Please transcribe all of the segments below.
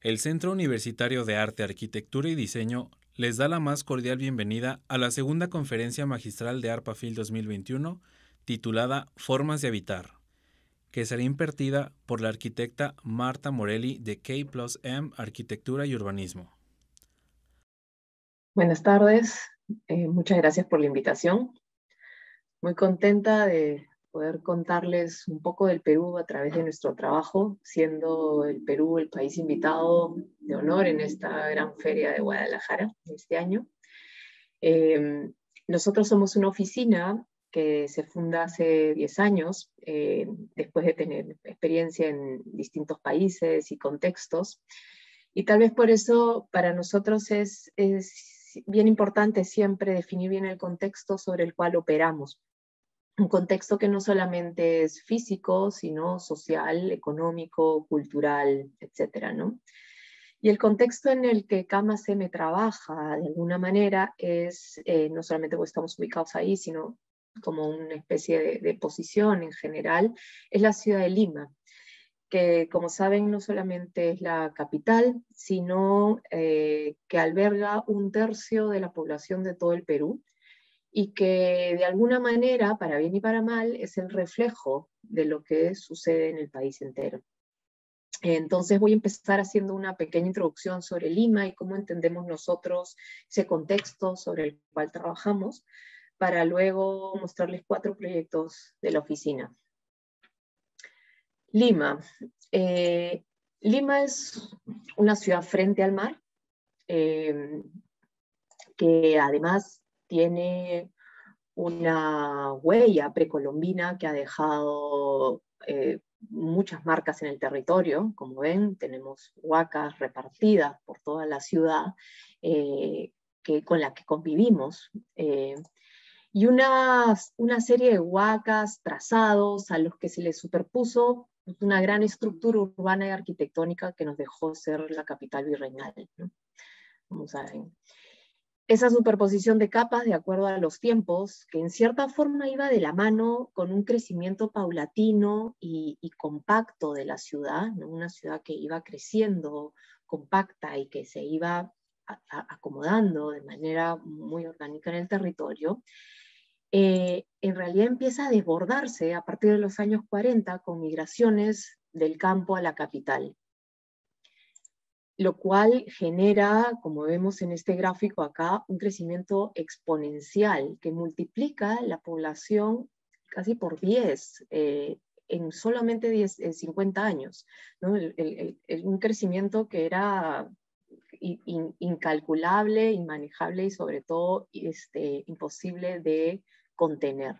El Centro Universitario de Arte, Arquitectura y Diseño les da la más cordial bienvenida a la segunda conferencia magistral de ARPAFIL 2021, titulada Formas de Habitar, que será impartida por la arquitecta Marta Morelli de K+M Arquitectura y Urbanismo. Buenas tardes, muchas gracias por la invitación. Muy contenta de poder contarles un poco del Perú a través de nuestro trabajo, siendo el Perú el país invitado de honor en esta gran feria de Guadalajara este año. Nosotros somos una oficina que se funda hace 10 años, después de tener experiencia en distintos países y contextos. Y tal vez por eso para nosotros es bien importante siempre definir bien el contexto sobre el cual operamos. Un contexto que no solamente es físico, sino social, económico, cultural, etcétera, ¿no? Y el contexto en el que K+M trabaja, de alguna manera, es no solamente porque estamos ubicados ahí, sino como una especie de posición en general, es la ciudad de Lima, que como saben no solamente es la capital, sino que alberga 1/3 de la población de todo el Perú, y que de alguna manera, para bien y para mal, es el reflejo de lo que sucede en el país entero. Entonces voy a empezar haciendo una pequeña introducción sobre Lima y cómo entendemos nosotros ese contexto sobre el cual trabajamos, para luego mostrarles 4 proyectos de la oficina. Lima. Lima es una ciudad frente al mar, que además tiene una huella precolombina que ha dejado muchas marcas en el territorio. Como ven, tenemos huacas repartidas por toda la ciudad con la que convivimos. Y una serie de huacas, trazados, a los que se les superpuso una gran estructura urbana y arquitectónica que nos dejó ser la capital virreinal, ¿no? Como saben. Esa superposición de capas de acuerdo a los tiempos, que en cierta forma iba de la mano con un crecimiento paulatino y compacto de la ciudad, ¿no? Una ciudad que iba creciendo compacta y que se iba acomodando de manera muy orgánica en el territorio, en realidad empieza a desbordarse a partir de los años 40 con migraciones del campo a la capital, lo cual genera, como vemos en este gráfico acá, un crecimiento exponencial que multiplica la población casi por 10 en solamente 50 años, ¿no? Un crecimiento que era incalculable, inmanejable y sobre todo imposible de contener.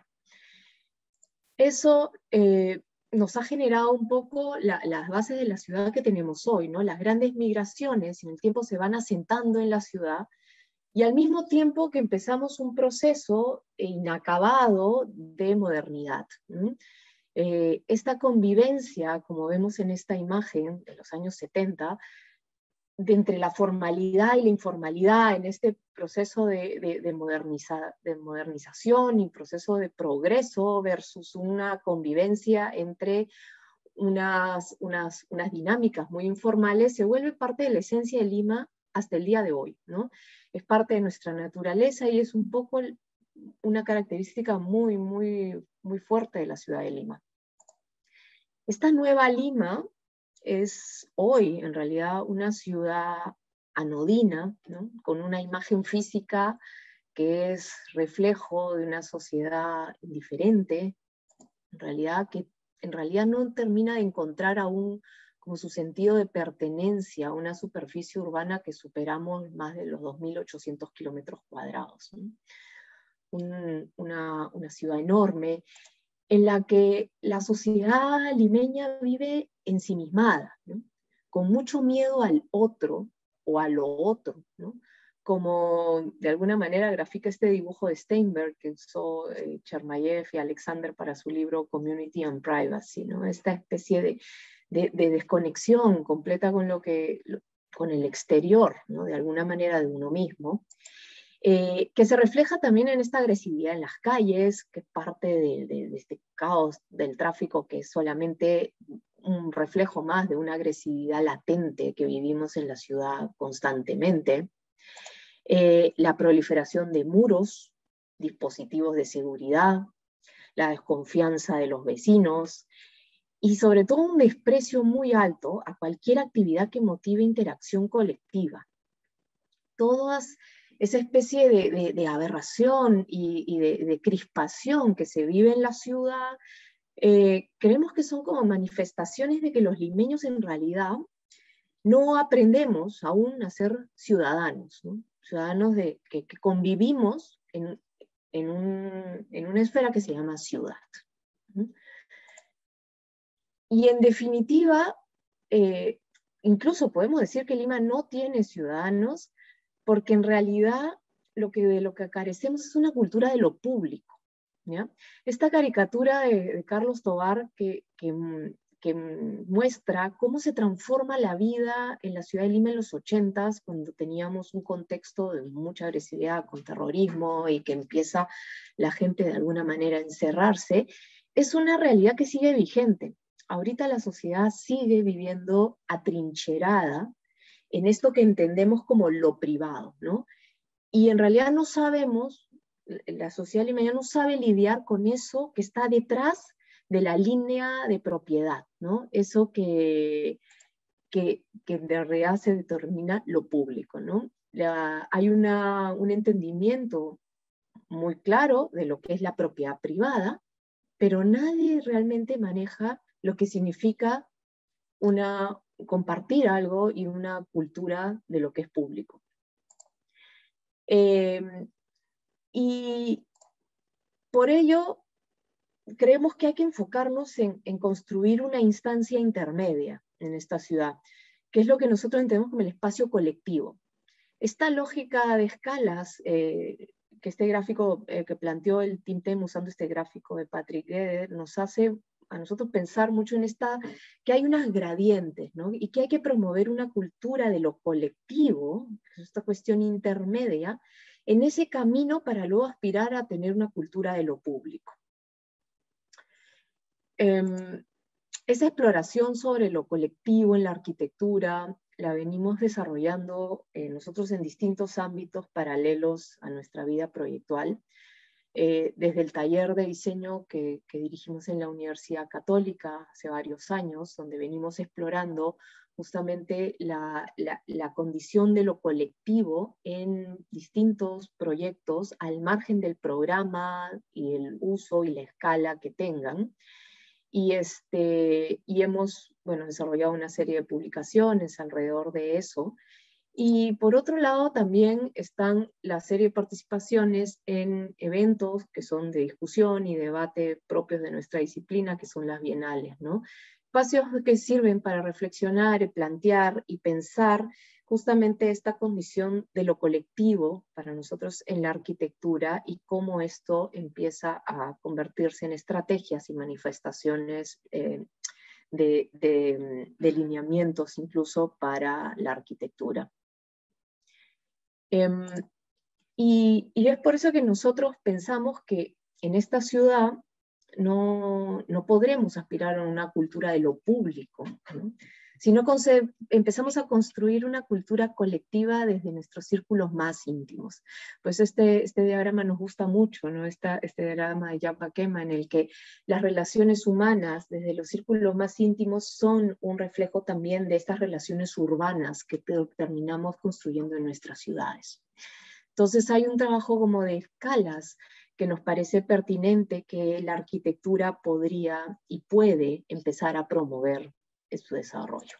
Eso nos ha generado un poco las bases de la ciudad que tenemos hoy, ¿no? Las grandes migraciones en el tiempo se van asentando en la ciudad, y al mismo tiempo que empezamos un proceso inacabado de modernidad. Esta convivencia, como vemos en esta imagen de los años 70, de entre la formalidad y la informalidad en este proceso de modernización y proceso de progreso versus una convivencia entre unas dinámicas muy informales, se vuelve parte de la esencia de Lima hasta el día de hoy, ¿no? Es parte de nuestra naturaleza y es un poco una característica muy, muy, muy fuerte de la ciudad de Lima. Esta nueva Lima es hoy en realidad una ciudad anodina, ¿no? Con una imagen física que es reflejo de una sociedad diferente, que en realidad no termina de encontrar aún como su sentido de pertenencia a una superficie urbana que superamos más de los 2.800 kilómetros cuadrados, ¿no? Una ciudad enorme, en la que la sociedad limeña vive ensimismada, ¿no? Con mucho miedo al otro o a lo otro, ¿no? Como de alguna manera grafica este dibujo de Steinberg que usó Chermayev y Alexander para su libro Community and Privacy, ¿no? Esta especie de desconexión completa con el exterior, ¿no? De alguna manera de uno mismo. Que se refleja también en esta agresividad en las calles, que es parte de este caos del tráfico que solamente un reflejo más de una agresividad latente que vivimos en la ciudad constantemente. La proliferación de muros, dispositivos de seguridad, la desconfianza de los vecinos, y sobre todo un desprecio muy alto a cualquier actividad que motive interacción colectiva. Todas esa especie de aberración y de crispación que se vive en la ciudad, creemos que son como manifestaciones de que los limeños en realidad no aprendemos aún a ser ciudadanos, ¿no? Ciudadanos que convivimos en una esfera que se llama ciudad. Y en definitiva, incluso podemos decir que Lima no tiene ciudadanos, porque en realidad de lo que carecemos es una cultura de lo público, ¿ya? Esta caricatura de Carlos Tovar que muestra cómo se transforma la vida en la ciudad de Lima en los 80s, cuando teníamos un contexto de mucha agresividad con terrorismo y que empieza la gente de alguna manera a encerrarse, es una realidad que sigue vigente. Ahorita la sociedad sigue viviendo atrincherada en esto que entendemos como lo privado, ¿no? Y en realidad no sabemos, la sociedad limeña no sabe lidiar con eso que está detrás de la línea de propiedad, ¿no? Eso que en realidad se determina lo público, ¿no? Hay un entendimiento muy claro de lo que es la propiedad privada, pero nadie realmente maneja lo que significa compartir algo y una cultura de lo que es público. Y por ello creemos que hay que enfocarnos en construir una instancia intermedia en esta ciudad, que es lo que nosotros entendemos como el espacio colectivo. Esta lógica de escalas, que este gráfico que planteó el Team TEM usando este gráfico de Patrick Geder, nos hace a nosotros pensar mucho en que hay unas gradientes, ¿no? Y que hay que promover una cultura de lo colectivo, esta cuestión intermedia, en ese camino para luego aspirar a tener una cultura de lo público. Esa exploración sobre lo colectivo en la arquitectura la venimos desarrollando nosotros en distintos ámbitos paralelos a nuestra vida proyectual. Desde el taller de diseño que dirigimos en la Universidad Católica hace varios años, donde venimos explorando justamente la condición de lo colectivo en distintos proyectos al margen del programa y el uso y la escala que tengan. Y hemos desarrollado una serie de publicaciones alrededor de eso. Y por otro lado también están la serie de participaciones en eventos que son de discusión y debate propios de nuestra disciplina, que son las bienales, ¿no? Espacios que sirven para reflexionar, plantear y pensar justamente esta condición de lo colectivo para nosotros en la arquitectura y cómo esto empieza a convertirse en estrategias y manifestaciones de lineamientos incluso para la arquitectura. Y es por eso que nosotros pensamos que en esta ciudad no podremos aspirar a una cultura de lo público, ¿no? Sino empezamos a construir una cultura colectiva desde nuestros círculos más íntimos. Pues este diagrama nos gusta mucho, ¿no? Este diagrama de Jan Paquema, en el que las relaciones humanas desde los círculos más íntimos son un reflejo también de estas relaciones urbanas que terminamos construyendo en nuestras ciudades. Entonces hay un trabajo como de escalas que nos parece pertinente que la arquitectura podría y puede empezar a promover su desarrollo.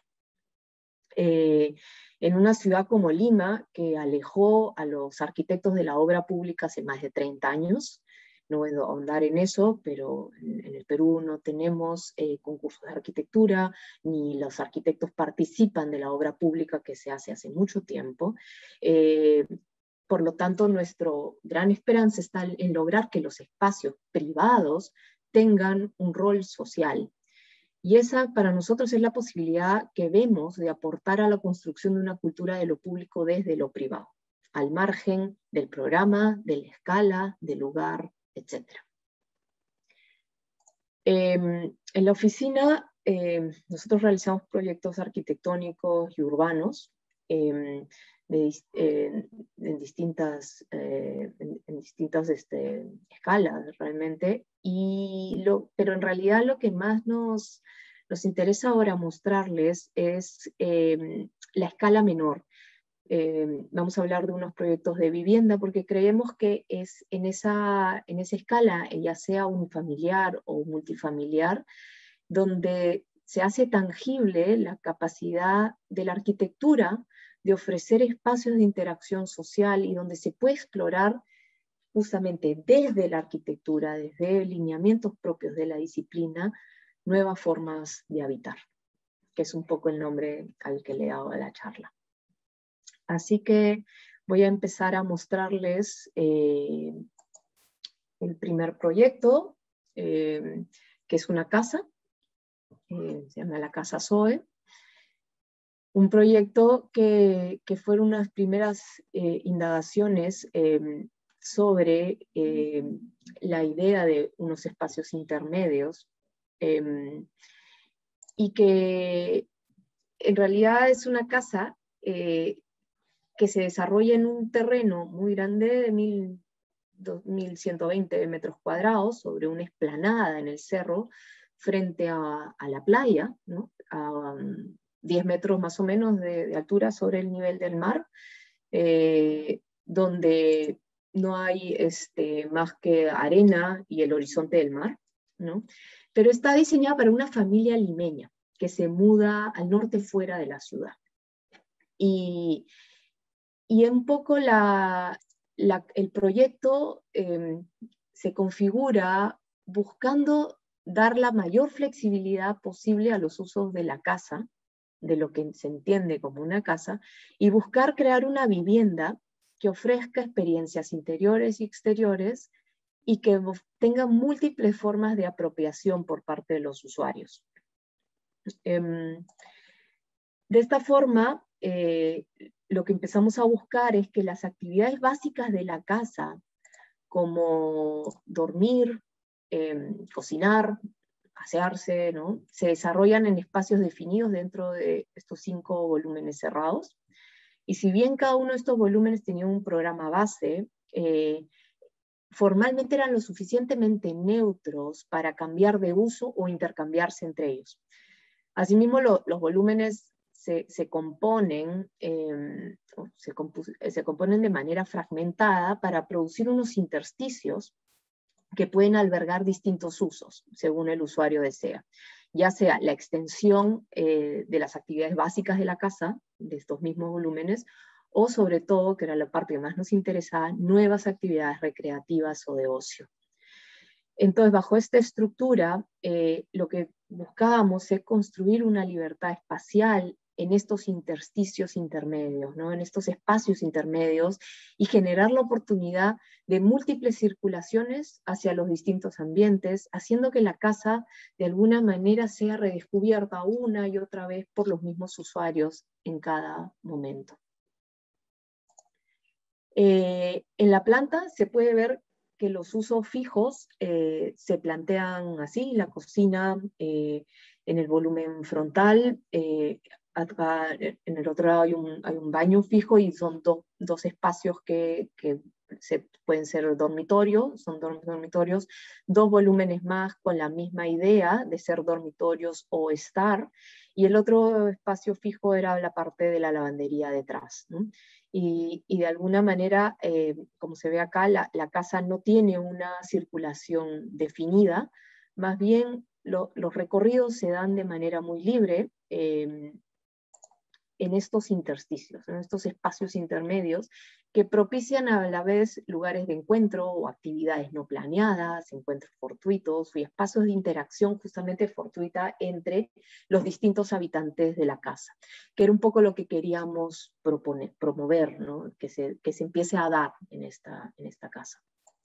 En una ciudad como Lima, que alejó a los arquitectos de la obra pública hace más de 30 años, no voy a ahondar en eso, pero en el Perú no tenemos concursos de arquitectura, ni los arquitectos participan de la obra pública que se hace mucho tiempo. Por lo tanto, nuestra gran esperanza está en lograr que los espacios privados tengan un rol social. Y esa para nosotros es la posibilidad que vemos de aportar a la construcción de una cultura de lo público desde lo privado, al margen del programa, de la escala, del lugar, etc. En la oficina nosotros realizamos proyectos arquitectónicos y urbanos en distintas escalas realmente, pero en realidad lo que más nos interesa ahora mostrarles es la escala menor. Vamos a hablar de unos proyectos de vivienda porque creemos que es en esa escala, ya sea unifamiliar o multifamiliar, donde se hace tangible la capacidad de la arquitectura de ofrecer espacios de interacción social y donde se puede explorar justamente desde la arquitectura, desde lineamientos propios de la disciplina, nuevas formas de habitar, que es un poco el nombre al que le he dado a la charla. Así que voy a empezar a mostrarles el primer proyecto, que es una casa, se llama la Casa Zoe. Un proyecto que fueron unas primeras indagaciones sobre la idea de unos espacios intermedios, y que en realidad es una casa que se desarrolla en un terreno muy grande de 2.120 metros cuadrados sobre una explanada en el cerro frente a la playa, ¿no? A 10 metros más o menos de altura sobre el nivel del mar, donde no hay más que arena y el horizonte del mar, ¿no? Pero está diseñada para una familia limeña que se muda al norte fuera de la ciudad. Y un poco el proyecto se configura buscando dar la mayor flexibilidad posible a los usos de la casa, de lo que se entiende como una casa, y buscar crear una vivienda que ofrezca experiencias interiores y exteriores y que tenga múltiples formas de apropiación por parte de los usuarios. De esta forma, lo que empezamos a buscar es que las actividades básicas de la casa, como dormir, cocinar, asearse, ¿no?, se desarrollan en espacios definidos dentro de estos 5 volúmenes cerrados. Y si bien cada uno de estos volúmenes tenía un programa base, formalmente eran lo suficientemente neutros para cambiar de uso o intercambiarse entre ellos. Asimismo, los volúmenes se componen de manera fragmentada para producir unos intersticios que pueden albergar distintos usos, según el usuario desea, ya sea la extensión de las actividades básicas de la casa, de estos mismos volúmenes, o sobre todo, que era la parte que más nos interesaba, nuevas actividades recreativas o de ocio. Entonces, bajo esta estructura, lo que buscábamos es construir una libertad espacial en estos intersticios intermedios, ¿no?, en estos espacios intermedios, y generar la oportunidad de múltiples circulaciones hacia los distintos ambientes, haciendo que la casa de alguna manera sea redescubierta una y otra vez por los mismos usuarios en cada momento. En la planta se puede ver que los usos fijos se plantean así: la cocina en el volumen frontal, acá en el otro lado hay un baño fijo, y son dos espacios que pueden ser dormitorios, son dormitorios, 2 volúmenes más con la misma idea de ser dormitorios o estar, y el otro espacio fijo era la parte de la lavandería detrás, ¿no? Y de alguna manera, como se ve acá, la casa no tiene una circulación definida, más bien los recorridos se dan de manera muy libre en estos intersticios, en estos espacios intermedios que propician a la vez lugares de encuentro o actividades no planeadas, encuentros fortuitos y espacios de interacción justamente fortuita entre los distintos habitantes de la casa, que era un poco lo que queríamos promover, ¿no?, que se empiece a dar en esta casa.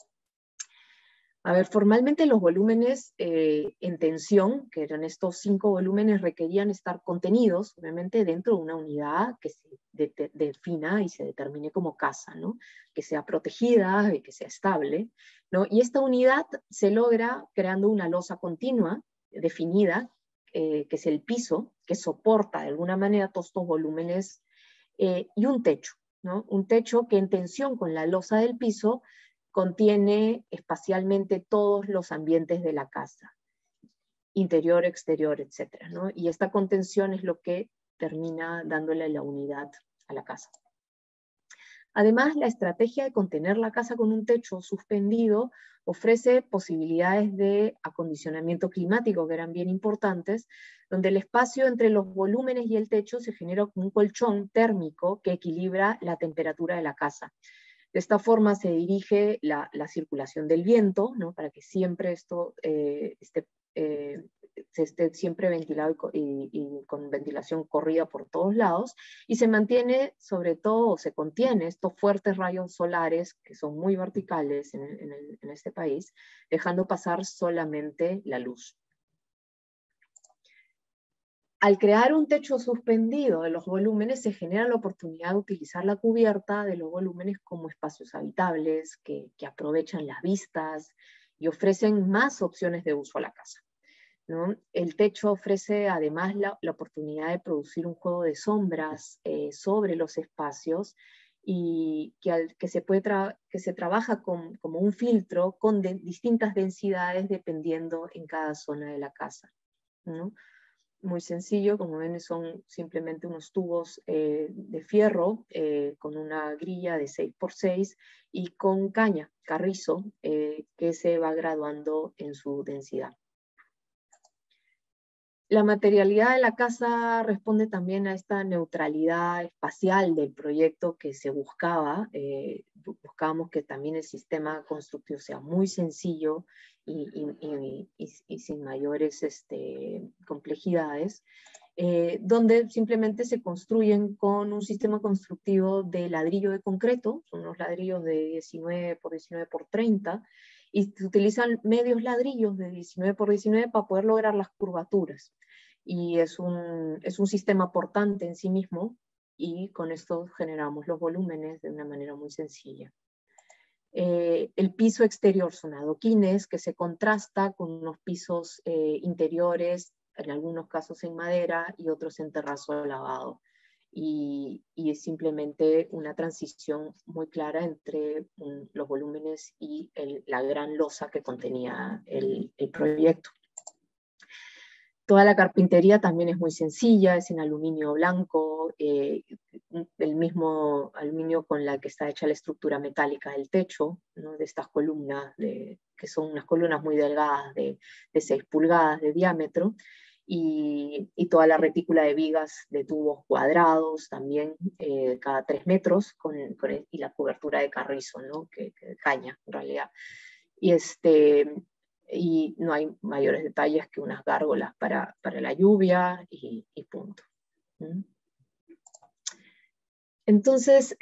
A ver, formalmente los volúmenes en tensión, que eran estos 5 volúmenes, requerían estar contenidos, obviamente, dentro de una unidad que se defina y se determine como casa, ¿no?, que sea protegida y que sea estable, ¿no? Y esta unidad se logra creando una losa continua, definida, que es el piso, que soporta de alguna manera todos estos volúmenes, y un techo, ¿no? Un techo que en tensión con la losa del piso contiene espacialmente todos los ambientes de la casa, interior, exterior, etcétera, ¿no? Y esta contención es lo que termina dándole la unidad a la casa. Además, la estrategia de contener la casa con un techo suspendido ofrece posibilidades de acondicionamiento climático que eran bien importantes, donde el espacio entre los volúmenes y el techo se genera como un colchón térmico que equilibra la temperatura de la casa. De esta forma se dirige la circulación del viento, ¿no? Para que siempre esto se esté siempre ventilado y con ventilación corrida por todos lados, y se mantiene, sobre todo, se contiene estos fuertes rayos solares que son muy verticales en este país, dejando pasar solamente la luz. Al crear un techo suspendido de los volúmenes, se genera la oportunidad de utilizar la cubierta de los volúmenes como espacios habitables que aprovechan las vistas y ofrecen más opciones de uso a la casa, ¿no? El techo ofrece además la oportunidad de producir un juego de sombras sobre los espacios y que se trabaja como un filtro con distintas densidades dependiendo en cada zona de la casa, ¿no? Muy sencillo, como ven son simplemente unos tubos de fierro con una grilla de 6x6 y con caña, carrizo, que se va graduando en su densidad. La materialidad de la casa responde también a esta neutralidad espacial del proyecto que se buscaba. Buscábamos que también el sistema constructivo sea muy sencillo y sin mayores complejidades, donde simplemente se construyen con un sistema constructivo de ladrillo de concreto, son unos ladrillos de 19x19x30, y se utilizan medios ladrillos de 19x19 para poder lograr las curvaturas. Y es un sistema portante en sí mismo, y con esto generamos los volúmenes de una manera muy sencilla. El piso exterior son adoquines que se contrasta con unos pisos interiores, en algunos casos en madera y otros en terrazo lavado. Y es simplemente una transición muy clara entre los volúmenes y la gran losa que contenía el proyecto. Toda la carpintería también es muy sencilla, es en aluminio blanco, el mismo aluminio con la que está hecha la estructura metálica del techo, ¿no? De estas columnas, que son unas columnas muy delgadas de 6 pulgadas de diámetro, y toda la retícula de vigas de tubos cuadrados también, cada 3 metros, y la cobertura de carrizo, ¿no? que caña en realidad. Y no hay mayores detalles que unas gárgolas para la lluvia y punto. Entonces,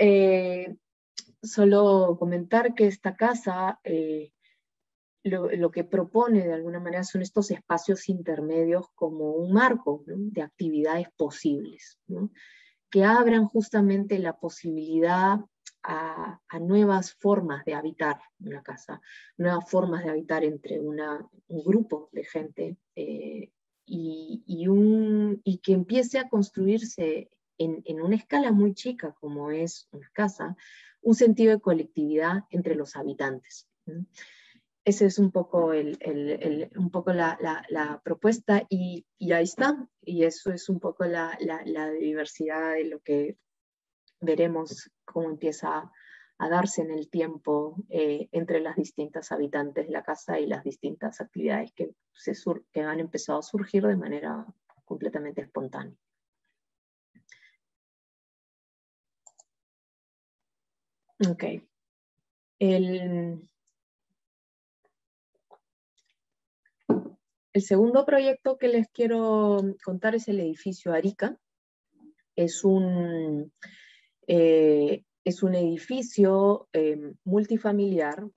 solo comentar que esta casa lo que propone de alguna manera son estos espacios intermedios como un marco, ¿no? De actividades posibles, ¿no? Que abran justamente la posibilidad a nuevas formas de habitar una casa, nuevas formas de habitar entre un grupo de gente, y que empiece a construirse en una escala muy chica, como es una casa, un sentido de colectividad entre los habitantes, ¿no? Esa es un poco, la propuesta, y ahí está. Y eso es un poco la diversidad de lo que veremos cómo empieza a darse en el tiempo entre las distintas habitantes de la casa y las distintas actividades que han empezado a surgir de manera completamente espontánea. Ok. El segundo proyecto que les quiero contar es el edificio Arica. Es un edificio multifamiliar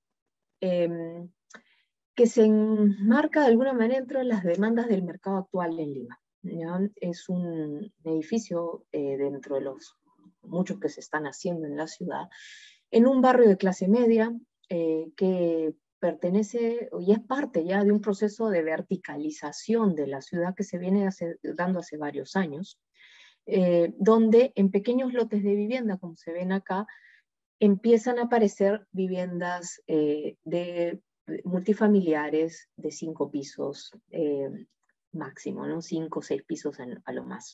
que se enmarca de alguna manera dentro de las demandas del mercado actual en Lima, ¿ya? Es un edificio dentro de los muchos que se están haciendo en la ciudad, en un barrio de clase media, que pertenece y es parte ya de un proceso de verticalización de la ciudad que se viene dando hace varios años, donde en pequeños lotes de vivienda, como se ven acá, empiezan a aparecer viviendas de multifamiliares de 5 pisos máximo, ¿no? 5 o 6 pisos a lo más.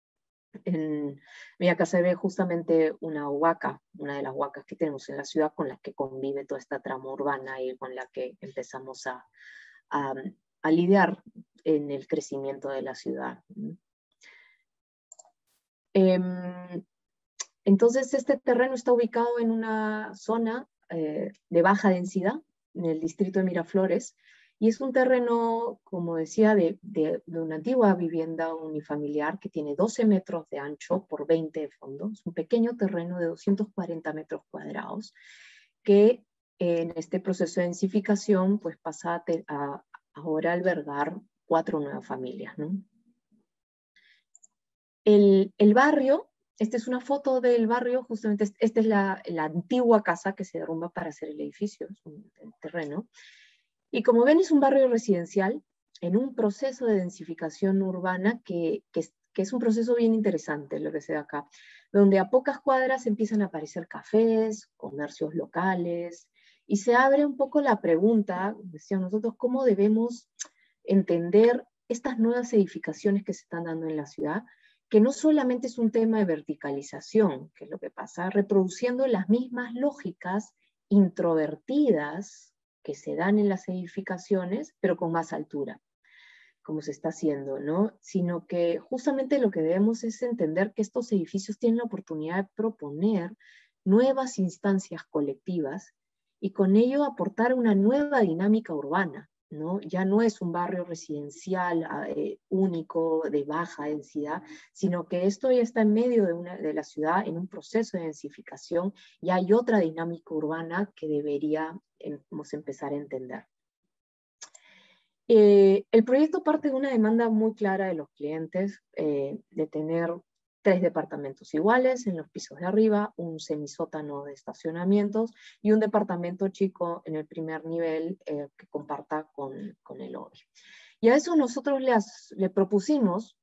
Mira, acá se ve justamente una huaca, una de las huacas que tenemos en la ciudad con las que convive toda esta trama urbana y con la que empezamos a lidiar en el crecimiento de la ciudad. Entonces, este terreno está ubicado en una zona de baja densidad, en el distrito de Miraflores, y es un terreno, como decía, de una antigua vivienda unifamiliar que tiene 12 metros de ancho por 20 de fondo. Es un pequeño terreno de 240 metros cuadrados que en este proceso de densificación pues pasa a ahora albergar 4 nuevas familias, ¿no? El barrio, esta es una foto del barrio, justamente esta es la antigua casa que se derrumba para hacer el edificio, es un terreno. Y como ven, es un barrio residencial en un proceso de densificación urbana que es un proceso bien interesante, lo que se da acá, donde a pocas cuadras empiezan a aparecer cafés, comercios locales, y se abre un poco la pregunta, decíamos nosotros, ¿cómo debemos entender estas nuevas edificaciones que se están dando en la ciudad? Que no solamente es un tema de verticalización, que es lo que pasa, reproduciendo las mismas lógicas introvertidas que se dan en las edificaciones, pero con más altura, como se está haciendo, ¿no? Sino que justamente lo que debemos es entender que estos edificios tienen la oportunidad de proponer nuevas instancias colectivas y con ello aportar una nueva dinámica urbana, ¿no? Ya no es un barrio residencial único, de baja densidad, sino que esto ya está en medio de la ciudad, en un proceso de densificación, y hay otra dinámica urbana que deberíamos empezar a entender. El proyecto parte de una demanda muy clara de los clientes, de tener 3 departamentos iguales en los pisos de arriba, un semisótano de estacionamientos y un departamento chico en el primer nivel que comparta con el lobby. Y a eso nosotros le propusimos,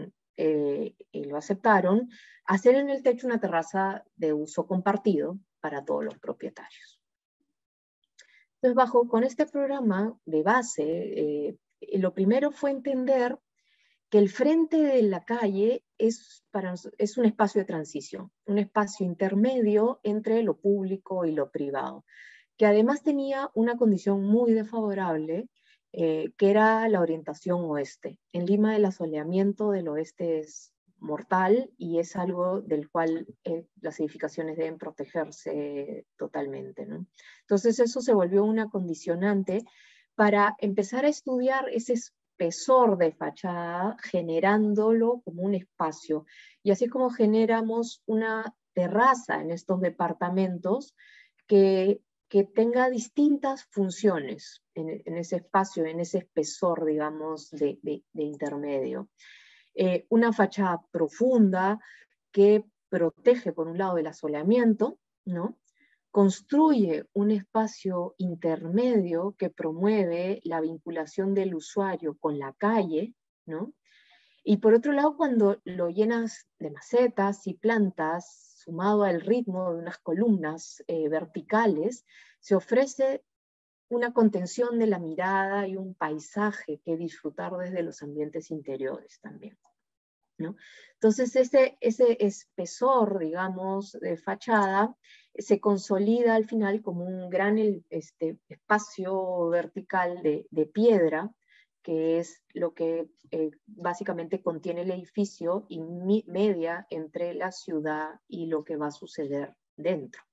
y lo aceptaron, hacer en el techo una terraza de uso compartido para todos los propietarios. Entonces, con este programa de base, lo primero fue entender que el frente de la calle es un espacio de transición, un espacio intermedio entre lo público y lo privado, que además tenía una condición muy desfavorable, que era la orientación oeste. En Lima el asoleamiento del oeste es mortal y es algo del cual las edificaciones deben protegerse totalmente, ¿no? Entonces eso se volvió una condicionante para empezar a estudiar ese espesor de fachada, generándolo como un espacio. Y así como generamos una terraza en estos departamentos que tenga distintas funciones en ese espacio, en ese espesor, digamos, de intermedio. Una fachada profunda que protege, por un lado, el asoleamiento, ¿no? Construye un espacio intermedio que promueve la vinculación del usuario con la calle, ¿no? Y por otro lado, cuando lo llenas de macetas y plantas, sumado al ritmo de unas columnas verticales, se ofrece una contención de la mirada y un paisaje que disfrutar desde los ambientes interiores también, ¿no? Entonces ese espesor, digamos, de fachada, se consolida al final como un gran espacio vertical de piedra, que es lo que básicamente contiene el edificio y media entre la ciudad y lo que va a suceder dentro.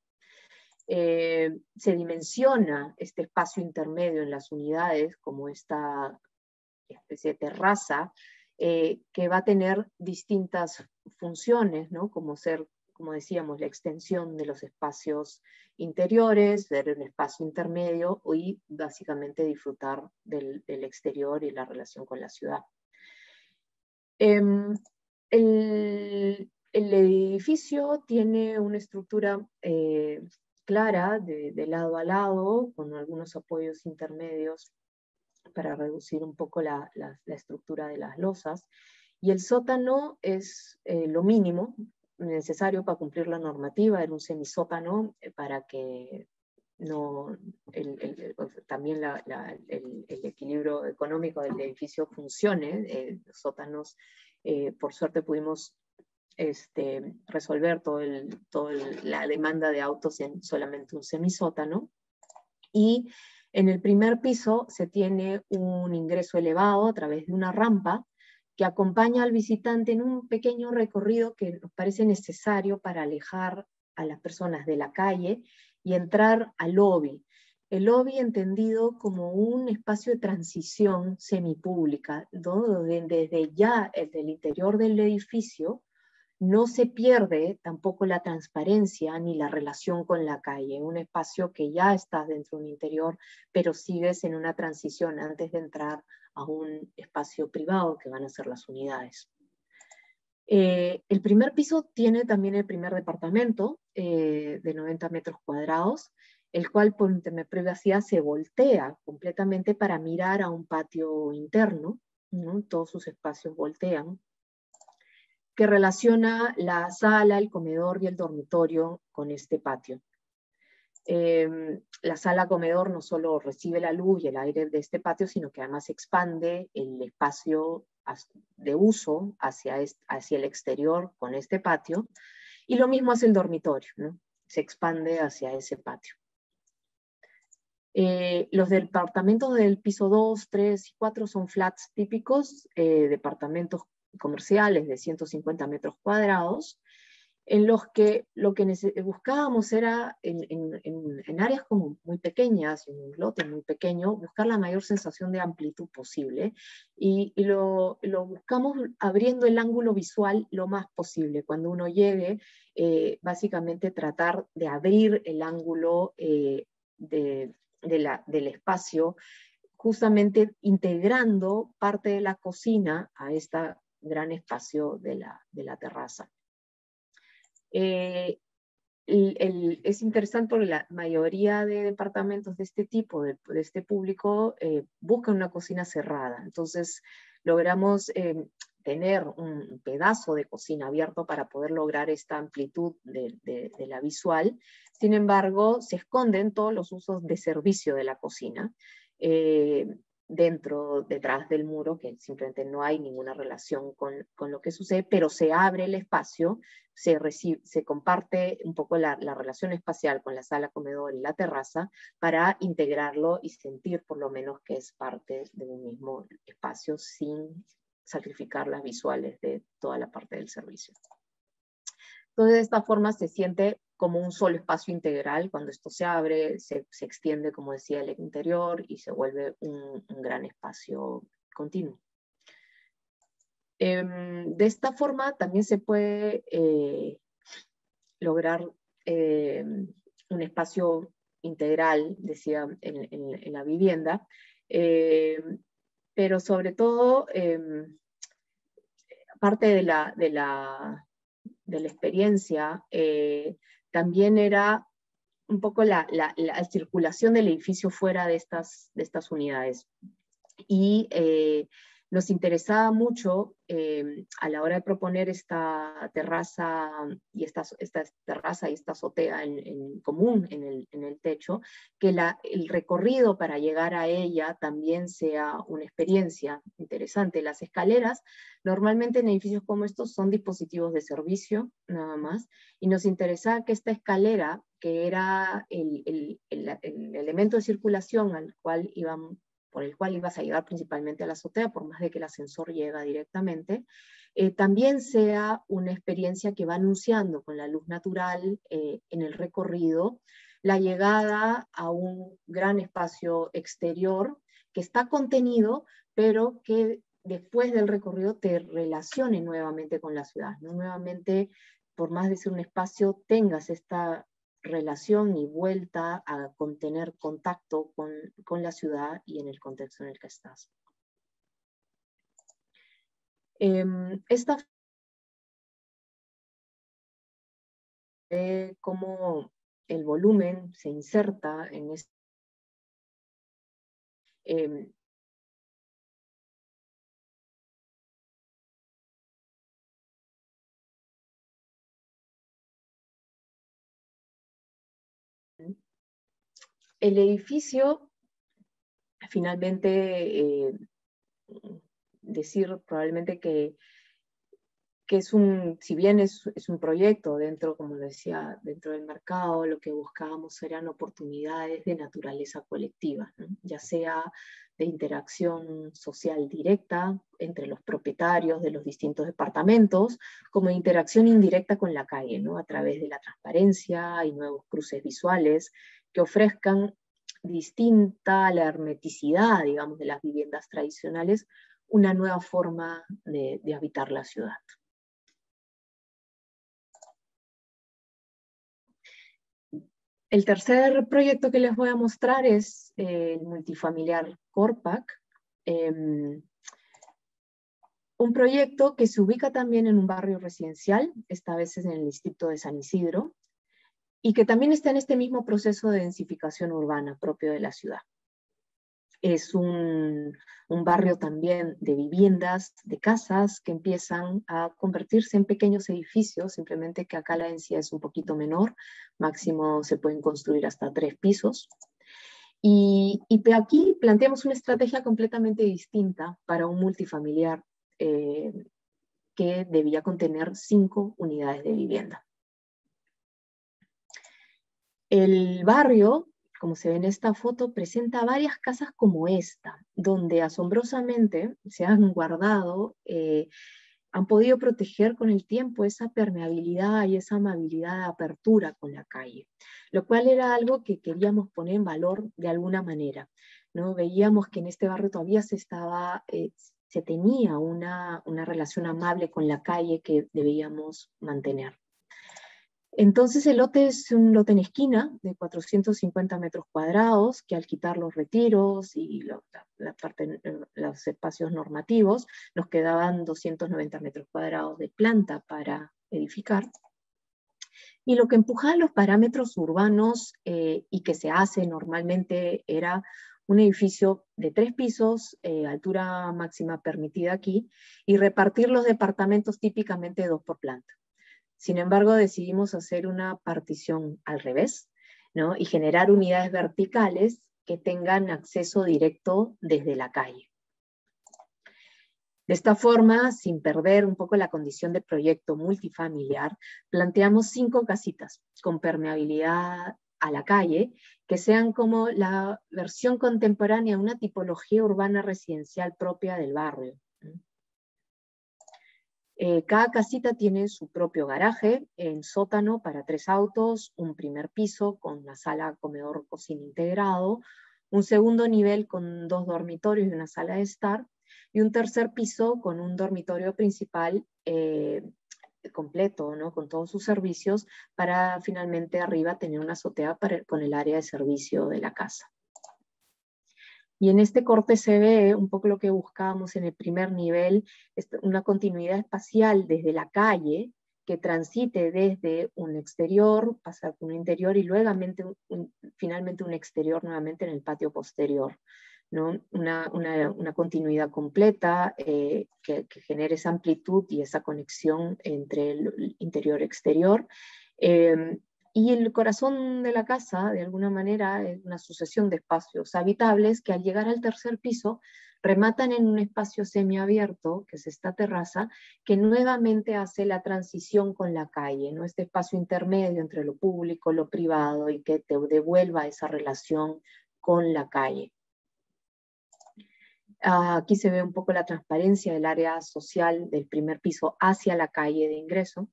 Se dimensiona este espacio intermedio en las unidades como esta especie de terraza que va a tener distintas funciones, ¿no? Como decíamos, la extensión de los espacios interiores, del espacio intermedio y básicamente disfrutar del exterior y la relación con la ciudad. El edificio tiene una estructura clara de lado a lado, con algunos apoyos intermedios para reducir un poco la estructura de las losas. Y el sótano es lo mínimo necesario para cumplir la normativa, era un semisótano para que no, también el equilibrio económico del edificio funcione. Los sótanos, por suerte pudimos resolver la demanda de autos en solamente un semisótano. Y en el primer piso se tiene un ingreso elevado a través de una rampa que acompaña al visitante en un pequeño recorrido que nos parece necesario para alejar a las personas de la calle y entrar al lobby. El lobby entendido como un espacio de transición semipública, donde desde ya desde el interior del edificio no se pierde tampoco la transparencia ni la relación con la calle, un espacio que ya está dentro de un interior, pero sigues en una transición antes de entrar a un espacio privado que van a ser las unidades. El primer piso tiene también el primer departamento de 90 metros cuadrados, el cual por un tema de privacidad se voltea completamente para mirar a un patio interno, ¿no? Todos sus espacios voltean, que relaciona la sala, el comedor y el dormitorio con este patio. La sala-comedor no solo recibe la luz y el aire de este patio, sino que además expande el espacio de uso hacia el exterior con este patio, y lo mismo hace el dormitorio, ¿no? Se expande hacia ese patio. Los departamentos del piso 2, 3 y 4 son flats típicos, departamentos comerciales de 150 metros cuadrados, en los que lo que buscábamos era, en áreas como muy pequeñas, en un lote muy pequeño, buscar la mayor sensación de amplitud posible, y lo buscamos abriendo el ángulo visual lo más posible. Cuando uno llegue, básicamente tratar de abrir el ángulo del espacio, justamente integrando parte de la cocina a este gran espacio de la terraza. Es interesante porque la mayoría de departamentos de este tipo, de este público, buscan una cocina cerrada. Entonces logramos tener un pedazo de cocina abierto para poder lograr esta amplitud de la visual. Sin embargo, se esconden todos los usos de servicio de la cocina detrás del muro, que simplemente no hay ninguna relación con lo que sucede, pero se abre el espacio, se comparte un poco la relación espacial con la sala, comedor y la terraza para integrarlo y sentir por lo menos que es parte de un mismo espacio sin sacrificar las visuales de toda la parte del servicio. Entonces, de esta forma se siente como un solo espacio integral. Cuando esto se abre, se extiende, como decía, el interior y se vuelve un gran espacio continuo. De esta forma también se puede lograr un espacio integral, decía, en la vivienda, pero sobre todo, aparte de la experiencia, también era un poco la circulación del edificio fuera de estas unidades. Y nos interesaba mucho a la hora de proponer esta terraza y esta azotea en común en el techo, que el recorrido para llegar a ella también sea una experiencia interesante. Las escaleras normalmente en edificios como estos son dispositivos de servicio nada más, y nos interesaba que esta escalera, que era el elemento de circulación por el cual ibas a llegar principalmente a la azotea, por más de que el ascensor llega directamente, también sea una experiencia que va anunciando con la luz natural en el recorrido la llegada a un gran espacio exterior que está contenido, pero que después del recorrido te relacione nuevamente con la ciudad, ¿no? Nuevamente, por más de ser un espacio, tengas esta relación y vuelta a tener contacto con la ciudad y en el contexto en el que estás. Cómo el volumen se inserta en este... el edificio, finalmente, decir probablemente que es si bien es un proyecto dentro, como lo decía, dentro del mercado, lo que buscábamos eran oportunidades de naturaleza colectiva, ¿no? Ya sea de interacción social directa entre los propietarios de los distintos departamentos, como de interacción indirecta con la calle, ¿no? A través de la transparencia y nuevos cruces visuales que ofrezcan distinta a la hermeticidad, digamos, de las viviendas tradicionales, una nueva forma de habitar la ciudad. El tercer proyecto que les voy a mostrar es el multifamiliar Corpac, un proyecto que se ubica también en un barrio residencial, esta vez es en el distrito de San Isidro, y que también está en este mismo proceso de densificación urbana propio de la ciudad. Es un barrio también de viviendas, de casas que empiezan a convertirse en pequeños edificios, simplemente que acá la densidad es un poquito menor, máximo se pueden construir hasta 3 pisos. Y aquí planteamos una estrategia completamente distinta para un multifamiliar que debía contener 5 unidades de vivienda. El barrio, como se ve en esta foto, presenta varias casas como esta, donde asombrosamente se han guardado, han podido proteger con el tiempo esa permeabilidad y esa amabilidad de apertura con la calle, lo cual era algo que queríamos poner en valor de alguna manera, ¿no? Veíamos que en este barrio todavía se tenía una relación amable con la calle que debíamos mantener. Entonces el lote es un lote en esquina de 450 metros cuadrados, que al quitar los retiros y los espacios normativos, nos quedaban 290 metros cuadrados de planta para edificar. Y lo que empujaba los parámetros urbanos y que se hace normalmente era un edificio de 3 pisos, altura máxima permitida aquí, y repartir los departamentos típicamente 2 por planta. Sin embargo, decidimos hacer una partición al revés, ¿no? Y generar unidades verticales que tengan acceso directo desde la calle. De esta forma, sin perder un poco la condición de proyecto multifamiliar, planteamos 5 casitas con permeabilidad a la calle, que sean como la versión contemporánea de una tipología urbana residencial propia del barrio. Cada casita tiene su propio garaje, en sótano para 3 autos, un primer piso con una sala, comedor, cocina integrado, un segundo nivel con 2 dormitorios y una sala de estar, y un tercer piso con un dormitorio principal completo, ¿no? Con todos sus servicios, para finalmente arriba tener una azotea con el área de servicio de la casa. Y en este corte se ve un poco lo que buscábamos en el primer nivel, una continuidad espacial desde la calle, que transite desde un exterior, pasar por un interior y luego finalmente un exterior nuevamente en el patio posterior, ¿no? Una continuidad completa que genere esa amplitud y esa conexión entre el interior y exterior. Y el corazón de la casa, de alguna manera, es una sucesión de espacios habitables que al llegar al tercer piso rematan en un espacio semiabierto, que es esta terraza, que nuevamente hace la transición con la calle, ¿no? Este espacio intermedio entre lo público, lo privado, y que te devuelva esa relación con la calle. Aquí se ve un poco la transparencia del área social del primer piso hacia la calle de ingreso.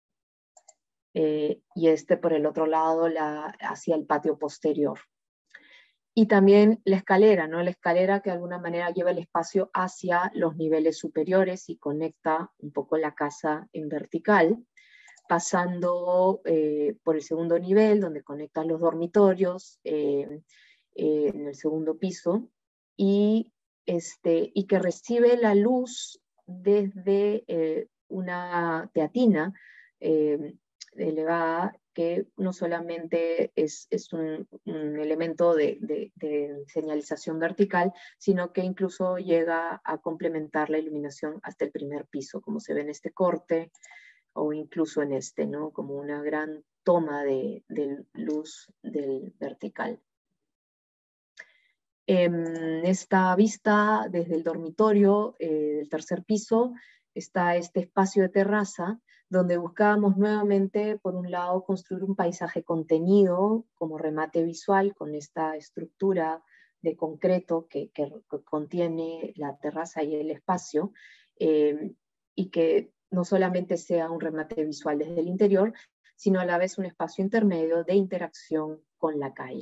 Y por el otro lado hacia el patio posterior. Y también la escalera, ¿no? La escalera que de alguna manera lleva el espacio hacia los niveles superiores y conecta un poco la casa en vertical, pasando por el segundo nivel, donde conectan los dormitorios en el segundo piso, y que recibe la luz desde una teatina elevada, que no solamente es un elemento de señalización vertical, sino que incluso llega a complementar la iluminación hasta el primer piso, como se ve en este corte, o incluso en este, ¿no? Como una gran toma de luz del vertical. En esta vista desde el dormitorio del tercer piso está este espacio de terraza donde buscábamos nuevamente, por un lado, construir un paisaje contenido como remate visual con esta estructura de concreto que contiene la terraza y el espacio, y que no solamente sea un remate visual desde el interior, sino a la vez un espacio intermedio de interacción con la calle.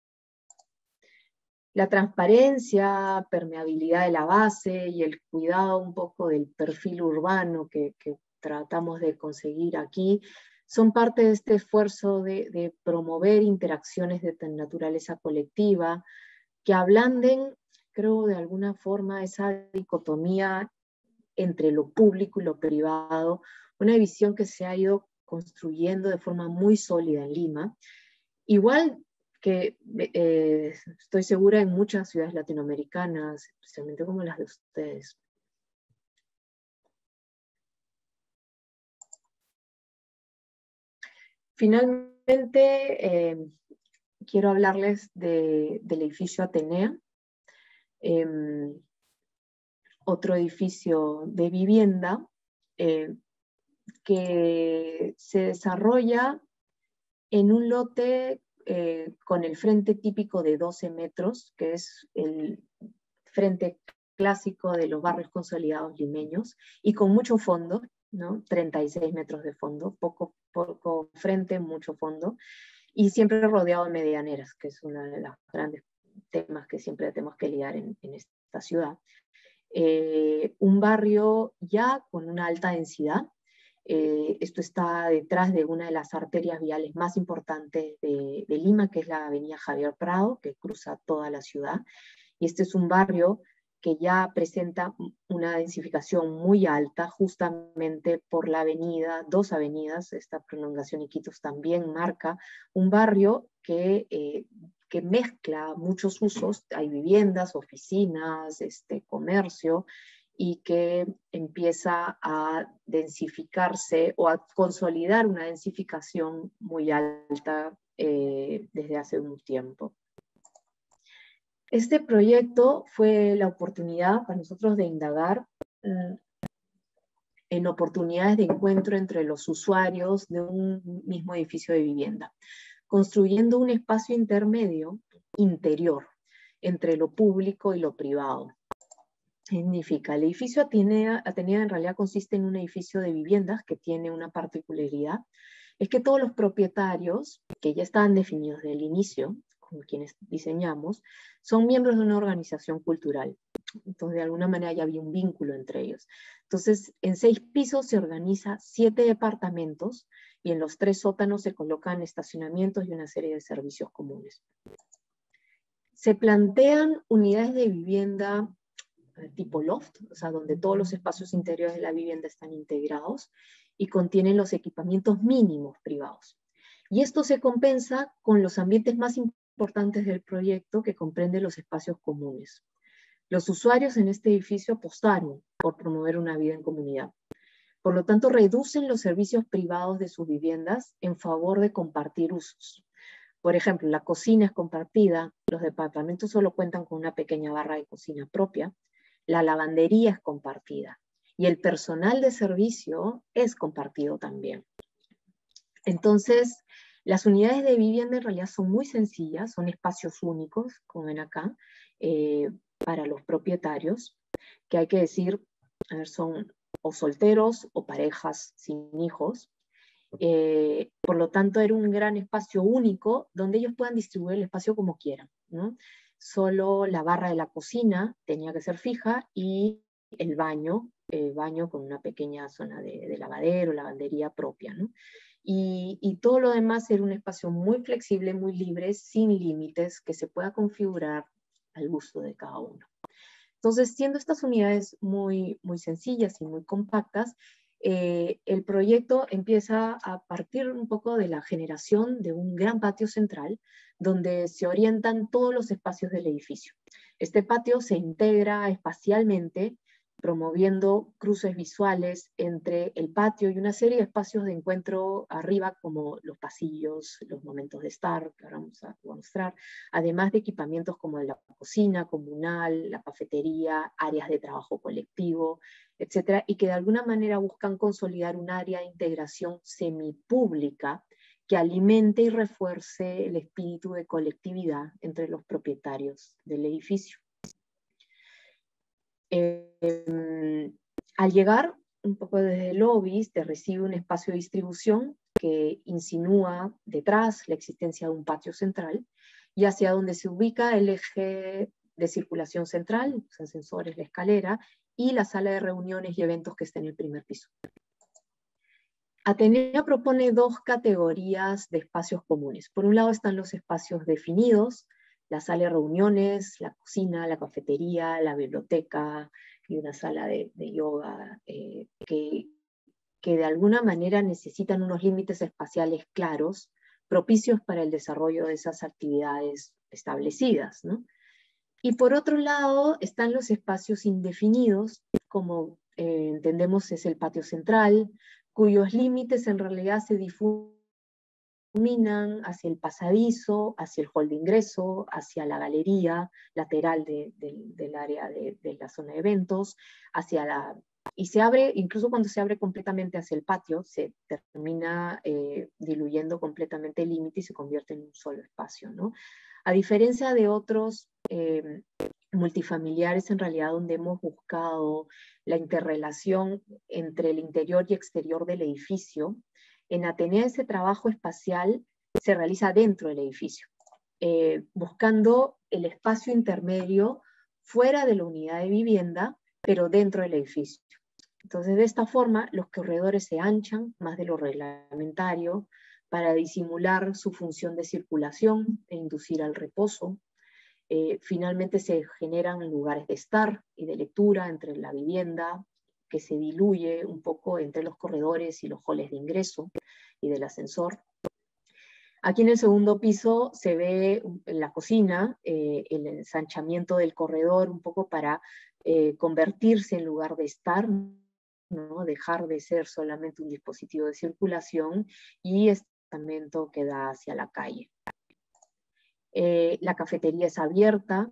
La transparencia, permeabilidad de la base y el cuidado un poco del perfil urbano que tratamos de conseguir aquí son parte de este esfuerzo de promover interacciones de naturaleza colectiva que ablanden, creo, de alguna forma esa dicotomía entre lo público y lo privado, una visión que se ha ido construyendo de forma muy sólida en Lima. Igual que estoy segura en muchas ciudades latinoamericanas, especialmente como las de ustedes. Finalmente, quiero hablarles del edificio Atenea, otro edificio de vivienda que se desarrolla en un lote con el frente típico de 12 metros, que es el frente clásico de los barrios consolidados limeños, y con mucho fondo, ¿no? 36 metros de fondo, poco frente, mucho fondo, y siempre rodeado de medianeras, que es uno de los grandes temas que siempre tenemos que lidiar en esta ciudad. Un barrio ya con una alta densidad. Esto está detrás de una de las arterias viales más importantes de Lima, que es la avenida Javier Prado, que cruza toda la ciudad. Y este es un barrio que ya presenta una densificación muy alta, justamente por la avenida, dos avenidas, esta prolongación Iquitos también marca un barrio que mezcla muchos usos, hay viviendas, oficinas, comercio, y que empieza a densificarse o a consolidar una densificación muy alta desde hace un tiempo. Este proyecto fue la oportunidad para nosotros de indagar en oportunidades de encuentro entre los usuarios de un mismo edificio de vivienda, construyendo un espacio intermedio, interior, entre lo público y lo privado. Significa, el edificio Atenea en realidad consiste en un edificio de viviendas que tiene una particularidad, es que todos los propietarios, que ya estaban definidos desde el inicio, con quienes diseñamos, son miembros de una organización cultural. Entonces, de alguna manera ya había un vínculo entre ellos. Entonces, en 6 pisos se organiza 7 departamentos y en los 3 sótanos se colocan estacionamientos y una serie de servicios comunes. Se plantean unidades de vivienda tipo loft, o sea, donde todos los espacios interiores de la vivienda están integrados y contienen los equipamientos mínimos privados. Y esto se compensa con los ambientes más importantes del proyecto, que comprenden los espacios comunes. Los usuarios en este edificio apostaron por promover una vida en comunidad. Por lo tanto, reducen los servicios privados de sus viviendas en favor de compartir usos. Por ejemplo, la cocina es compartida, los departamentos solo cuentan con una pequeña barra de cocina propia, la lavandería es compartida y el personal de servicio es compartido también. Entonces, las unidades de vivienda en realidad son muy sencillas, son espacios únicos, como ven acá, para los propietarios, que hay que decir, son o solteros o parejas sin hijos. Por lo tanto, era un gran espacio único donde ellos puedan distribuir el espacio como quieran, ¿no? Solo la barra de la cocina tenía que ser fija y el baño con una pequeña zona de lavadero, lavandería propia, ¿no? Y todo lo demás era un espacio muy flexible, muy libre, sin límites, que se pueda configurar al gusto de cada uno. Entonces, siendo estas unidades muy, muy sencillas y muy compactas, el proyecto empieza a partir un poco de la generación de un gran patio central, donde se orientan todos los espacios del edificio. Este patio se integra espacialmente, promoviendo cruces visuales entre el patio y una serie de espacios de encuentro arriba, como los pasillos, los momentos de estar, que ahora vamos a mostrar, además de equipamientos como la cocina comunal, la cafetería, áreas de trabajo colectivo, etcétera, y que de alguna manera buscan consolidar un área de integración semipública que alimente y refuerce el espíritu de colectividad entre los propietarios del edificio. Al llegar, un poco desde el lobby, te recibe un espacio de distribución que insinúa detrás la existencia de un patio central, y hacia donde se ubica el eje de circulación central, los ascensores, la escalera, y la sala de reuniones y eventos que está en el primer piso. Atenea propone dos categorías de espacios comunes. Por un lado están los espacios definidos, la sala de reuniones, la cocina, la cafetería, la biblioteca y una sala de yoga, que de alguna manera necesitan unos límites espaciales claros, propicios para el desarrollo de esas actividades establecidas, ¿no? Y por otro lado están los espacios indefinidos, como entendemos es el patio central, cuyos límites en realidad se difuminan hacia el pasadizo, hacia el hall de ingreso, hacia la galería lateral del área de la zona de eventos, y se abre, incluso cuando se abre completamente hacia el patio, se termina diluyendo completamente el límite y se convierte en un solo espacio, ¿no? A diferencia de otros multifamiliares, en realidad, donde hemos buscado la interrelación entre el interior y exterior del edificio, en Atenea ese trabajo espacial se realiza dentro del edificio, buscando el espacio intermedio fuera de la unidad de vivienda, pero dentro del edificio. Entonces, de esta forma, los corredores se anchan más de lo reglamentario para disimular su función de circulación e inducir al reposo. Finalmente se generan lugares de estar y de lectura entre la vivienda, que se diluye un poco entre los corredores y los halls de ingreso y del ascensor. Aquí en el segundo piso se ve en la cocina el ensanchamiento del corredor, un poco para convertirse en lugar de estar, ¿no? Dejar de ser solamente un dispositivo de circulación, y estacionamiento que da hacia la calle. La cafetería es abierta,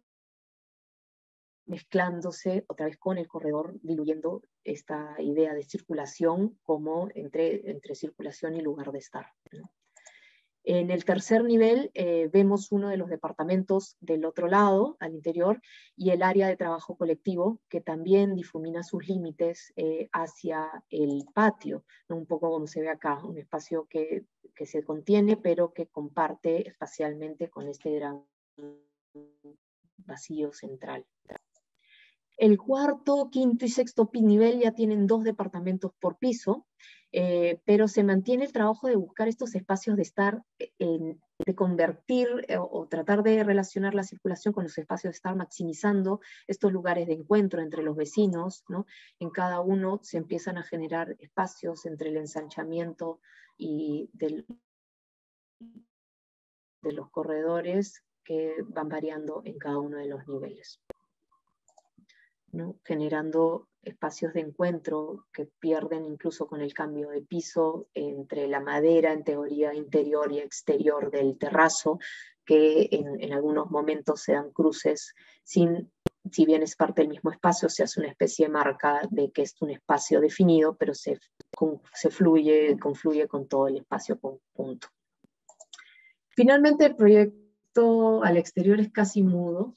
mezclándose otra vez con el corredor, diluyendo esta idea de circulación como entre circulación y lugar de estar, ¿no? En el tercer nivel vemos uno de los departamentos del otro lado, al interior, y el área de trabajo colectivo, que también difumina sus límites hacia el patio, ¿no? Un poco como se ve acá, un espacio que se contiene, pero que comparte espacialmente con este gran vacío central. El cuarto, quinto y sexto nivel ya tienen 2 departamentos por piso, pero se mantiene el trabajo de buscar estos espacios de estar, de convertir o tratar de relacionar la circulación con los espacios de estar, maximizando estos lugares de encuentro entre los vecinos, ¿no? En cada uno se empiezan a generar espacios entre el ensanchamiento y de los corredores que van variando en cada uno de los niveles, ¿no? Generando espacios de encuentro que pierden incluso con el cambio de piso entre la madera, en teoría interior y exterior del terrazo, que en algunos momentos se dan cruces si bien es parte del mismo espacio, se hace una especie de marca de que es un espacio definido, pero se confluye con todo el espacio conjunto. Finalmente, el proyecto al exterior es casi mudo.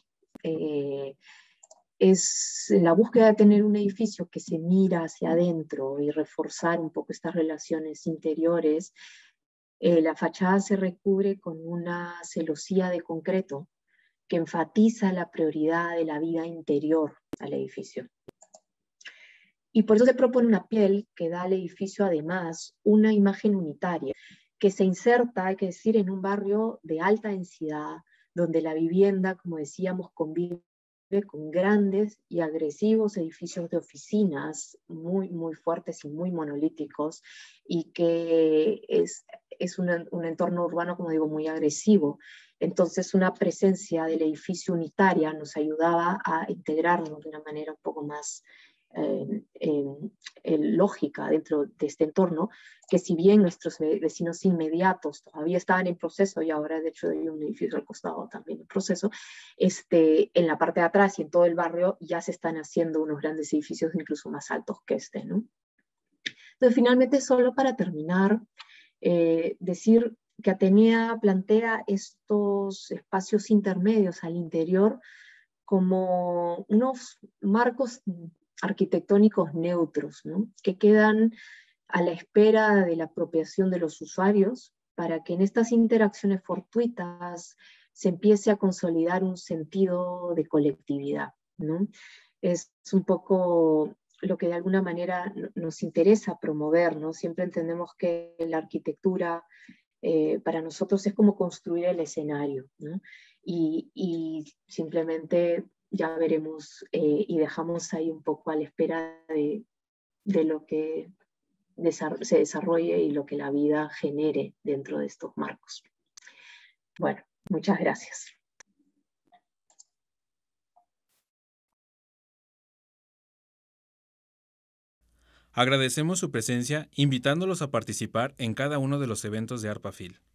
Es la búsqueda de tener un edificio que se mira hacia adentro y reforzar un poco estas relaciones interiores. La fachada se recubre con una celosía de concreto que enfatiza la prioridad de la vida interior al edificio. Y por eso se propone una piel que da al edificio además una imagen unitaria, que se inserta, hay que decir, en un barrio de alta densidad, donde la vivienda, como decíamos, convive con grandes y agresivos edificios de oficinas muy, muy fuertes y muy monolíticos, y que es un entorno urbano, como digo, muy agresivo. Entonces, una presencia del edificio unitaria nos ayudaba a integrarnos de una manera un poco más lógica dentro de este entorno, que si bien nuestros vecinos inmediatos todavía estaban en proceso, y ahora de hecho hay un edificio al costado también en proceso, en la parte de atrás y en todo el barrio ya se están haciendo unos grandes edificios incluso más altos que este, ¿no? Entonces, finalmente, solo para terminar, decir que Atenea plantea estos espacios intermedios al interior como unos marcos arquitectónicos neutros, ¿no? Que quedan a la espera de la apropiación de los usuarios, para que en estas interacciones fortuitas se empiece a consolidar un sentido de colectividad, ¿no? Es un poco lo que de alguna manera nos interesa promover, ¿no? Siempre entendemos que la arquitectura para nosotros es como construir el escenario, ¿no? Y simplemente ya veremos y dejamos ahí un poco a la espera de lo que se desarrolle y lo que la vida genere dentro de estos marcos. Bueno, muchas gracias. Agradecemos su presencia, invitándolos a participar en cada uno de los eventos de ARPAFIL.